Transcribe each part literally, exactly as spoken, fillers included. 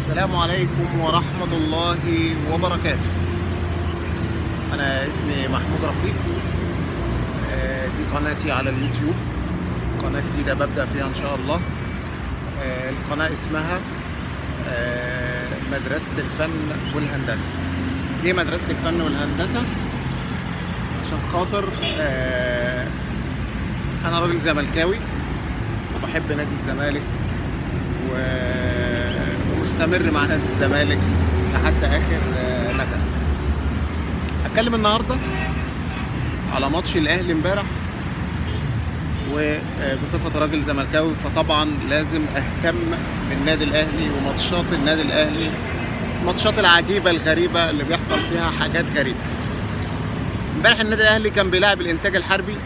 السلام عليكم ورحمة الله وبركاته. أنا اسمي محمود رفيق. دي قناتي على اليوتيوب، قناة جديدة ببدأ فيها إن شاء الله. القناة اسمها مدرسة الفن والهندسة. ليه مدرسة الفن والهندسة؟ عشان خاطر أنا راجل زملكاوي وبحب نادي الزمالك ومستمر مع نادي الزمالك لحد آخر نفس. هتكلم النهارده على ماتش الأهلي امبارح، وبصفة راجل زملكاوي فطبعا لازم أهتم بالنادي الأهلي وماتشات النادي الأهلي، الماتشات العجيبة الغريبة اللي بيحصل فيها حاجات غريبة. امبارح النادي الأهلي كان بيلاعب الإنتاج الحربي،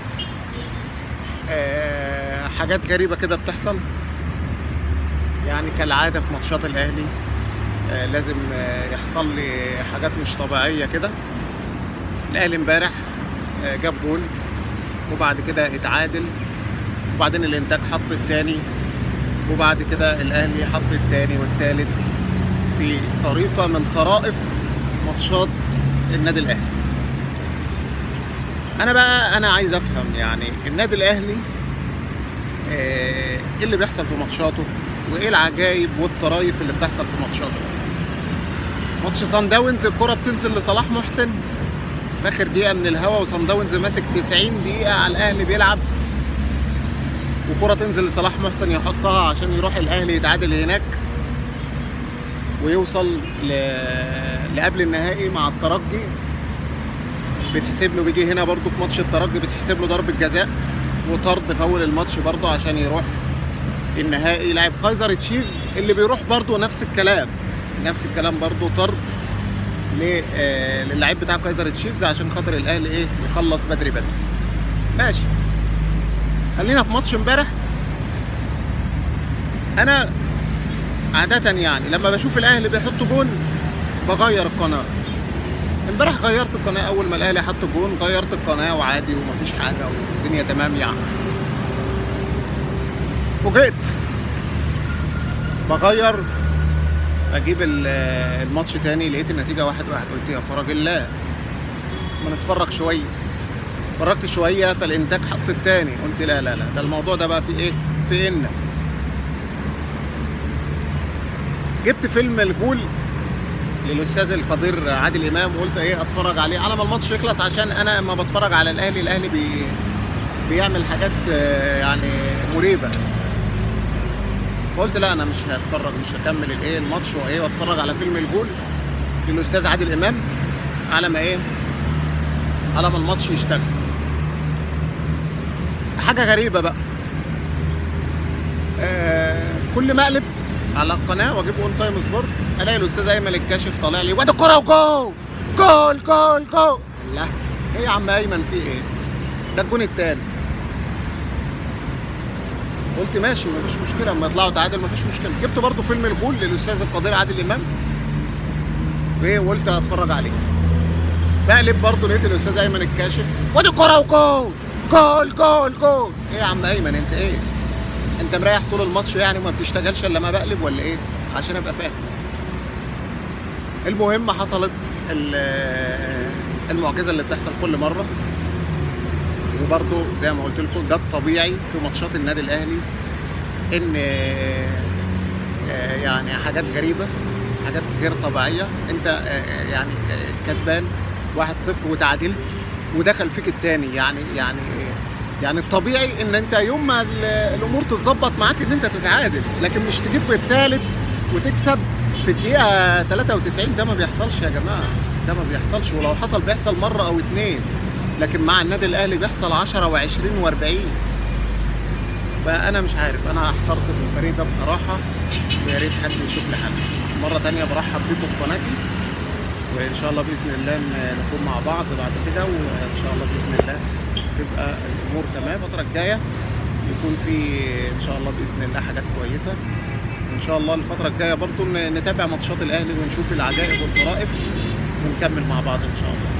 أه حاجات غريبة كده بتحصل يعني كالعادة في ماتشات الأهلي. أه لازم أه يحصل لي حاجات مش طبيعية كده. الأهلي امبارح أه جاب جول وبعد كده اتعادل، وبعدين الإنتاج حط التاني، وبعد كده الأهلي حط التاني والتالت في طريفة من طرائف ماتشات النادي الأهلي. أنا بقى أنا عايز أفهم يعني النادي الأهلي إيه اللي بيحصل في ماتشاته، وإيه العجائب والطرايف اللي بتحصل في ماتشاته. ماتش صن داونز الكرة بتنزل لصلاح محسن في آخر دقيقة من الهوا، وصن داونز ماسك تسعين دقيقة على الأهلي بيلعب، وكرة تنزل لصلاح محسن يحطها عشان يروح الأهلي يتعادل هناك ويوصل لقبل النهائي مع الترجي. بتحسب له بيجي هنا برضو في ماتش الترجي بتحسب له ضربة جزاء وطرد في أول الماتش برضو عشان يروح النهائي. لاعب كايزر تشيفز اللي بيروح برضو نفس الكلام نفس الكلام برضو طرد للاعب بتاع كايزر تشيفز عشان خاطر الأهلي ايه يخلص بدري بدري. ماشي، خلينا في ماتش امبارح. انا عادة يعني لما بشوف الاهلي بيحط جون بغير القناة. امبارح غيرت القناة، اول ما الاهلي حط جون غيرت القناة وعادي ومفيش حاجة والدنيا تمام يعني. فوجئت بغير اجيب الماتش تاني، لقيت النتيجة واحد واحد. قلت يا فرج الله ما نتفرج شوية. اتفرجت شويه فالانتاج حط التاني، قلت لا لا لا ده الموضوع ده بقى في ايه في ان جبت فيلم الغول للاستاذ القدير عادل امام وقلت ايه اتفرج عليه على ما الماتش يخلص، عشان انا لما بتفرج على الاهلي الاهلي بي بيعمل حاجات يعني مريبه. قلت لا انا مش هتفرج مش هكمل الايه الماتش وايه واتفرج على فيلم الغول للاستاذ عادل امام على ما ايه على ما الماتش يشتغل. حاجه غريبه بقى، آه كل ما اقلب على القناه واجيب اون تايم سبورت الاقي الاستاذ ايمن الكاشف طالع لي وادي الكوره وجول جول جول جول. لا ايه يا عم ايمن في ايه؟ ده الجون التاني. قلت ماشي مفيش مشكله، اما يطلعوا تعادل مفيش مشكله. جبت برضو فيلم الغول للاستاذ القدير عادل امام وايه وقلت هتفرج عليه. بقلب برضه لقيت الاستاذ ايمن الكاشف وادي الكوره وجول جول جول جول. ايه يا عم ايمن انت ايه؟ انت مريح طول الماتش يعني وما بتشتغلش الا لما بقلب ولا ايه؟ عشان ابقى فاهم. المهم حصلت المعجزه اللي بتحصل كل مره، وبرضه زي ما قلت لكم ده الطبيعي في ماتشات النادي الاهلي، ان يعني حاجات غريبه حاجات غير طبيعيه. انت يعني كسبان واحد صفر وتعادلت ودخل فيك الثاني، يعني يعني يعني الطبيعي ان انت يوم ما الامور تتظبط معاك ان انت تتعادل، لكن مش تجيب الثالث وتكسب في الدقيقه ثلاثة وتسعين. ده ما بيحصلش يا جماعه، ده ما بيحصلش، ولو حصل بيحصل مره او اتنين، لكن مع النادي الاهلي بيحصل عشرة وعشرين واربعين. فانا مش عارف، انا احترت بالفريق ده بصراحه، ويا ريت حد يشوف لي حل. مره ثانيه برحب بيكم في قناتي، وان شاء الله باذن الله نكون مع بعض بعد كده، وان شاء الله باذن الله تبقى الامور تمام. الفتره الجايه يكون في ان شاء الله باذن الله حاجات كويسه، وان شاء الله الفتره الجايه برضو نتابع ماتشات الاهلي ونشوف العجائب والطرائف ونكمل مع بعض ان شاء الله.